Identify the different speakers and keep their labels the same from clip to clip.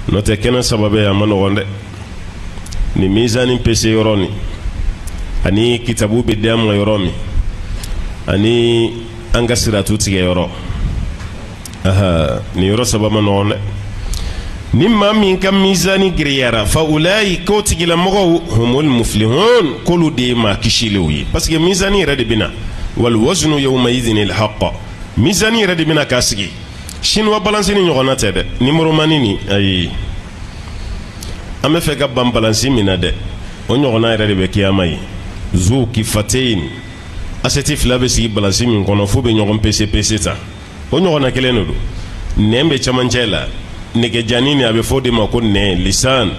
Speaker 1: n'o tɛ kɛnɛ sababu a ma nɔgɔn dɛ ni mizani pese yɔrɔ ni ani kitabu bɛ d'an ma yɔrɔ min ani an ka siratu tigɛ yɔrɔ ni yɔrɔ saba ma nɔgɔn dɛ ni maa min ka mizani giriyara fa ulayi k'o tigilamɔgɔw humul muflihun k'olu de ye maa kisilenw ye parce que mizani yɛrɛ de bɛna wal waznu yawma idhin al haqq mizani yɛrɛ de bɛna k'a sigi chinois balance ni ɲɔgɔnna tɛ dɛ numéro mani ni ayi an bɛ fɛ ka ban balance min na dɛ o ɲɔgɔnna yɛrɛ de bɛ kiyama ye zu kifatein aseti fila bɛ sigi balance min kɔnɔ fo bɛ ɲɔgɔn pese ta o ɲɔgɔnna kelen de don nɛn bɛ camancɛ la nɛgɛjani ni a bɛ fɔ de ma ko nɛn lisan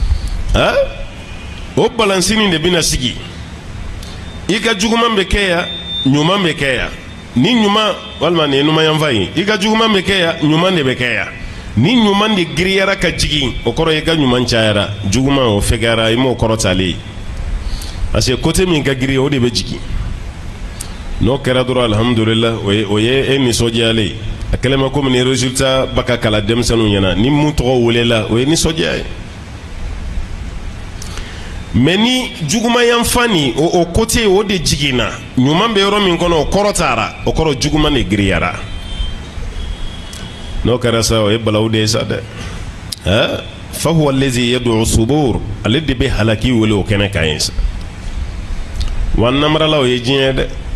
Speaker 1: o balance nin de bɛna sigi i ka juguman bɛ kɛ yan ɲuman bɛ kɛ yan ni ɲuman walima nin ye numanyanfa ye i ka juguman bɛ kɛ yan ɲuman de bɛ kɛ yan ni ɲuman de giriyara ka jigin o kɔrɔ i ka ɲuman cayara juguman o fɛgɛyara i m'o kɔrɔ talen ye parce que côté min ka giriya o de bɛ jigin n'o kɛra dɔrɔn alhamdulillah o ye e nisɔndiyalen ye a kɛlen ma komi ni résultat bɛ ka kala denmisɛnninw ɲɛna ni mun tɔgɔ welela o ye nisɔndiya ye mais ni juguman yanfa ni o côté o de jiginna ɲuman bɛ yɔrɔ min kɔnɔ o kɔrɔ taara o kɔrɔ juguman de giriyara n'o kɛra sa o ye balawu de ye sa dɛ fa huwa allazi yad'u subur ale de bɛ halaki wele o kɛnɛ kan ye sa wa namarala o ye diɲɛ dɛ